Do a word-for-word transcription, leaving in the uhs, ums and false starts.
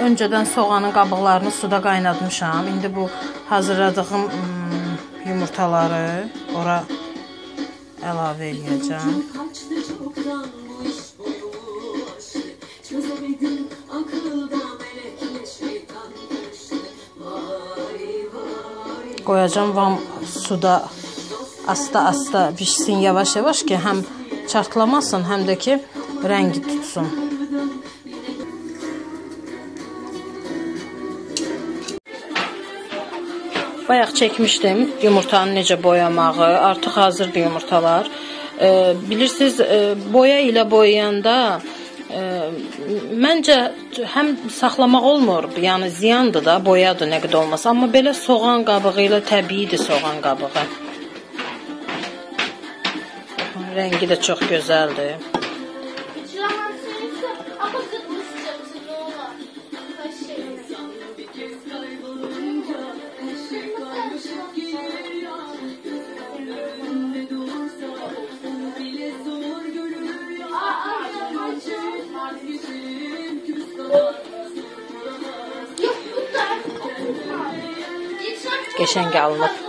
öncədən soğanın qabıqlarını suda qaynatmışam. İndi bu hazırladığım yumurtaları ora əlavə edəcəm. Qoyacam vam suda asta-asta pişsin yavaş-yavaş ki, həm çartlamasın, həm də ki, rəngi tutsun. Bayaq çəkmişdim yumurtanın necə boyamağı, artıq hazırdır yumurtalar. E, bilirsiniz, e, boya ilə boyayanda e, məncə həm saxlamaq olmur, yəni ziyandır da, boyadır nə qədər olmasa, amma belə soğan qabığı ilə təbiidir soğan qabığı. Rəngi də çox gözəldir. Qəşəng alınıb.